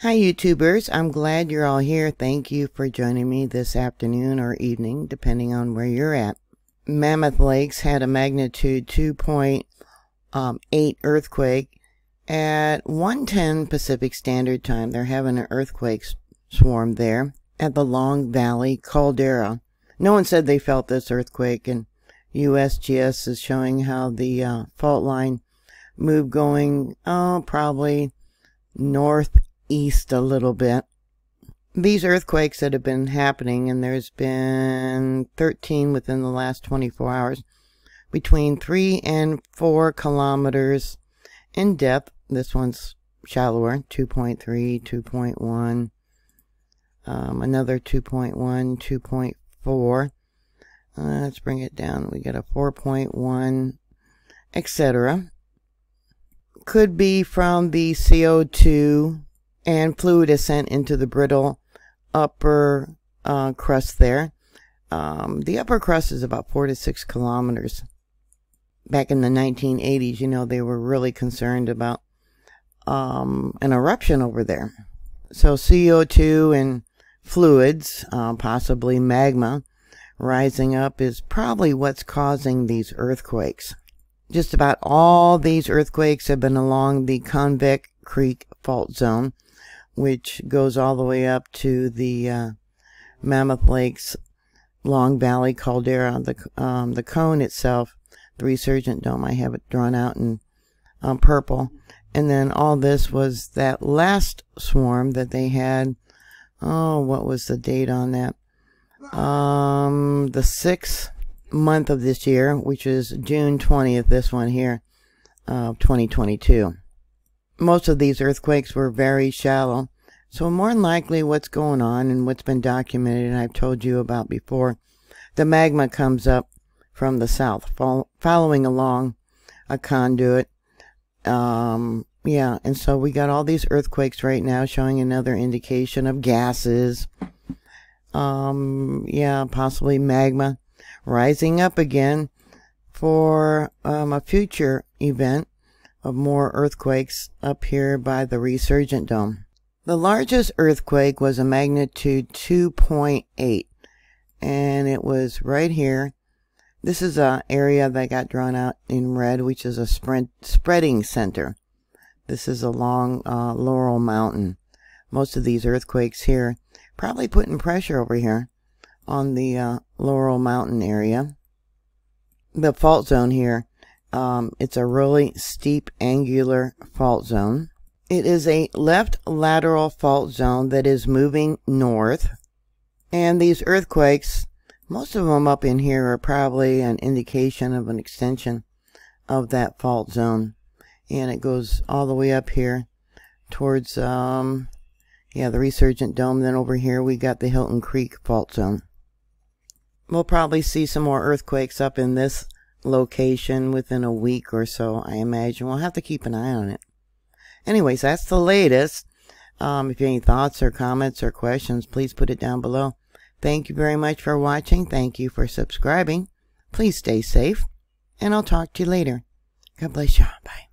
Hi YouTubers, I'm glad you're all here. Thank you for joining me this afternoon or evening, depending on where you're at. Mammoth Lakes had a magnitude 2.8 earthquake at 1:10 Pacific Standard Time. They're having an earthquake swarm there at the Long Valley Caldera. No one said they felt this earthquake, and USGS is showing how the fault line moved going probably northeast a little bit. These earthquakes that have been happening, and there's been 13 within the last 24 hours, between 3 and 4 kilometers in depth. This one's shallower, 2.3, 2.1, another 2.1, 2.4. Let's bring it down. We got a 4.1, etc. Could be from the CO2 and fluid ascent into the brittle upper crust there. The upper crust is about 4 to 6 kilometers. Back in the 1980s, you know, they were really concerned about an eruption over there. So CO2 and fluids, possibly magma, rising up is probably what's causing these earthquakes. Just about all these earthquakes have been along the Convict Creek fault zone, which goes all the way up to the Mammoth Lakes, Long Valley Caldera. The cone itself, the resurgent dome, I have it drawn out in purple. And then all this was that last swarm that they had. Oh, what was the date on that? The 6th month of this year, which is June 20th, this one here, of 2022. Most of these earthquakes were very shallow. So more than likely what's going on and what's been documented, and I've told you about before, the magma comes up from the south, following along a conduit. Yeah, and so we got all these earthquakes right now showing another indication of gases. Yeah, possibly magma rising up again for a future event of more earthquakes up here by the resurgent dome. The largest earthquake was a magnitude 2.8, and it was right here. This is an area that got drawn out in red, which is a spreading center. This is along Laurel Mountain. Most of these earthquakes here probably putting pressure over here on the Laurel Mountain area. The fault zone here, it's a really steep angular fault zone. It is a left lateral fault zone that is moving north. And these earthquakes, most of them up in here, are probably an indication of an extension of that fault zone. And it goes all the way up here towards, yeah, the resurgent dome. Then over here we got the Hilton Creek fault zone. We'll probably see some more earthquakes up in this location within a week or so, I imagine. We'll have to keep an eye on it. Anyways, that's the latest. If you have any thoughts or comments or questions, please put it down below. Thank you very much for watching. Thank you for subscribing. Please stay safe, and I'll talk to you later. God bless you. Bye.